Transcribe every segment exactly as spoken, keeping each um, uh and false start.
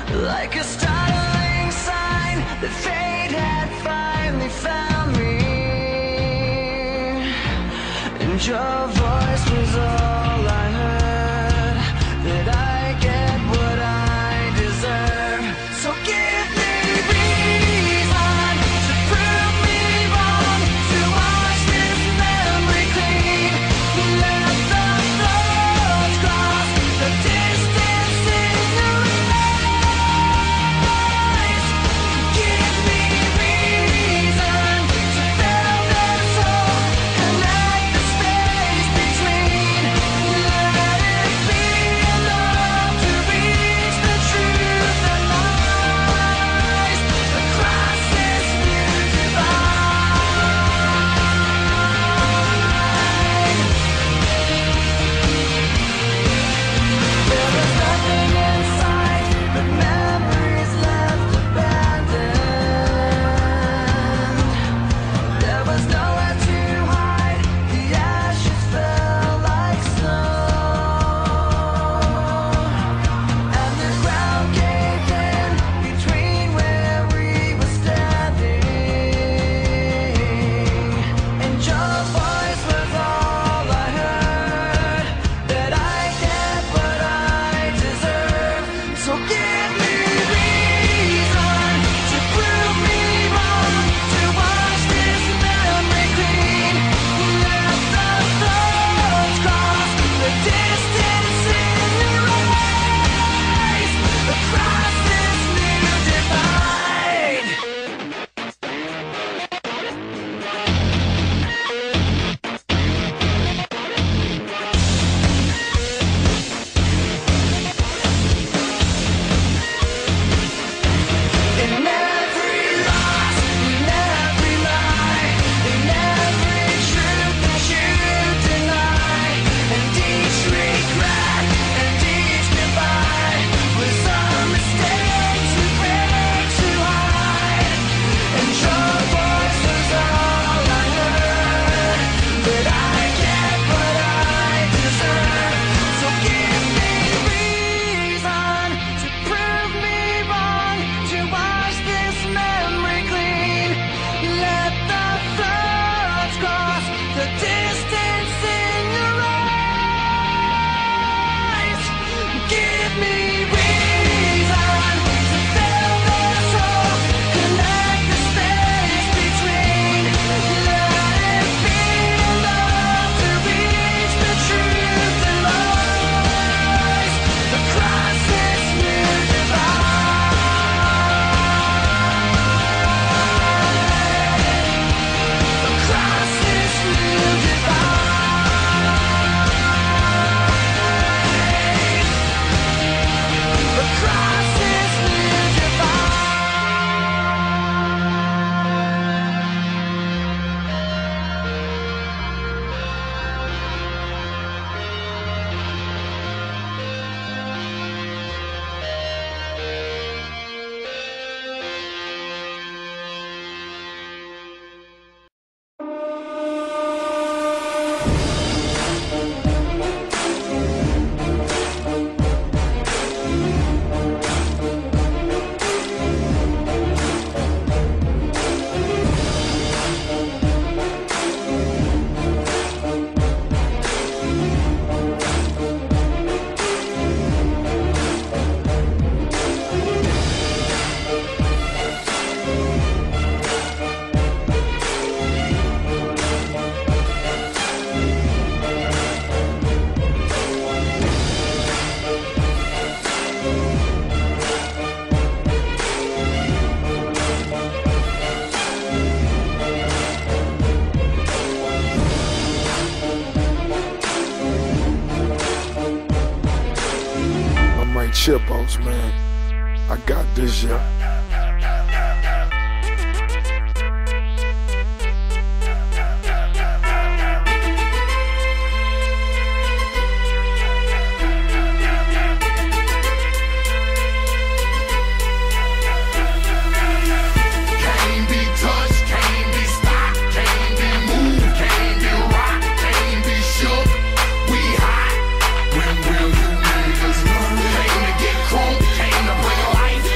like a startling sign that fate had finally found me, and your voice was all I heard, that I get what I deserve. So give me reason to prove me wrong, to wash this memory clean, let the floods cross the distance in your eyes. Give me reason to fill this hole, connect the space between, let it be enough to reach the truth that lies across this new divide. There was nothing in sight but memories left abandoned. There was nowhere to hide, the ashes fell like snow, and the ground caved in between where we were standing, and your voice was all I heard, that I get what I deserve. So give me reason to prove me wrong, to wash this memory clean, let the floods cross the distance in your eyes across this new divide. In every loss, in every lie, in every truth that you deny, and each regret and each goodbye was a mistake to break, to hide, and your voice was all I heard, that I get what I deserve. So give me reason to prove me wrong, to wash this memory clean, let the floods cross the distance in your eyes. Give me reason to fill this hole, connect the space between, let it be enough to reach the truth that lies across this new divide, across this new divide, across this new divide. I'm like Chipos, man. I got this, yeah. Can't be touched, can't be stopped, can't be moved, can't be rocked, can't be shook. We hot. When will you niggas learn? Came to get crunk, came to bring life.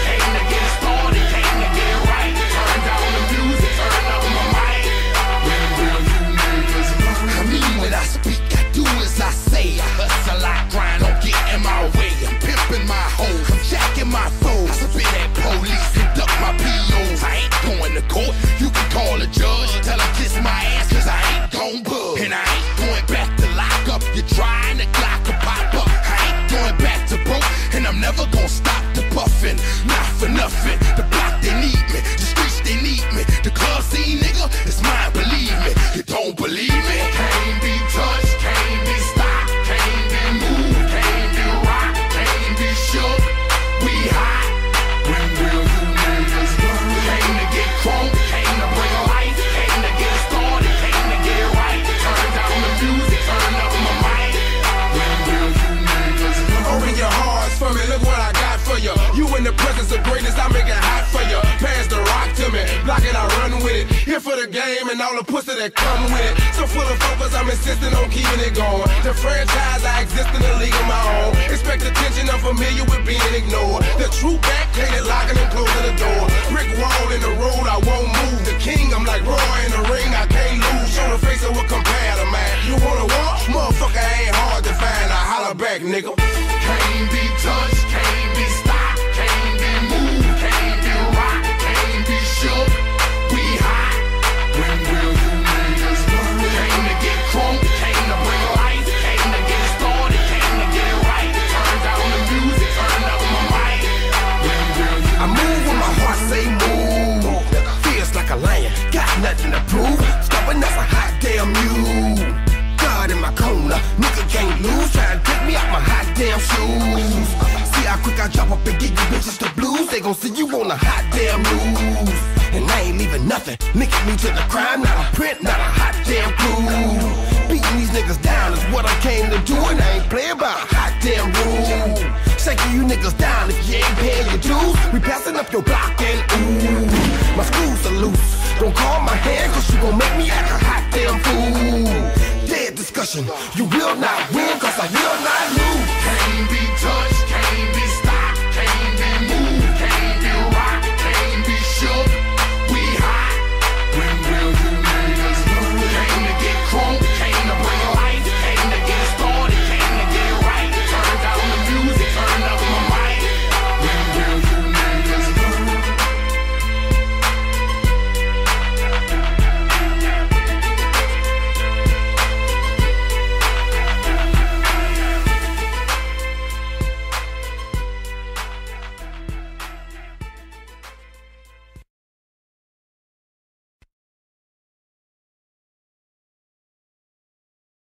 never gonna stop the puffin', not for nothing. The block, they need me, the streets, they need me. The club scene, nigga, it's mine, believe me. You don't believe me? Can't be touched, can't be stopped, can't be moved, can't be rocked, can't be shook. We hot. When will you niggas learn? Came to get crunk, came to bring life, came to get started, came to get right. Turn down the music, turn up my mic. When will you niggas learn? Open your hearts for me, look what I got for you. You in the presence of greatness, I make it hot for you. Pass the rock to me, block it, I run with it. Here for the game and all the pussy that come with it. So full of focus, I'm insisting on keeping it going. The franchise, I exist in a league of my own. Expect attention, I'm familiar with being ignored. The true back, hated locking and closing the door. Brick wall in the road, I won't move. The king, I'm like Roy in the ring, I can't lose. Show the face of what compare to man. You wanna walk? Motherfucker ain't hard to find. I holler back, nigga. Can't be touched, can't be stopped, can't be moved, can't be rocked, can't be shook. We hot. When will you niggas learn? Came to get crunk, came to bring life, came to get started, came to get right. Turn down the music, turn up my mic. When will you I move when my heart say move. Feels like a lion, got nothing to prove. Stubborn as a hot damn mule. God in my corner, nigga can't lose. Try to take me out my hot damn shoes. See how quick I drop up and give you bitches the blues. They gon' see you on a hot damn news. And I ain't leaving nothing, linking me to the crime. Not a print, not a hot damn clue. Beating these niggas down is what I came to do. And I ain't playing by a hot damn rule. Shaking you niggas down if you ain't paying your dues. We passing up your block and ooh, my screws are loose. Don't call my hand cause you gon' make me act a hot damn fool. Dead discussion, you will not win cause I will not lose.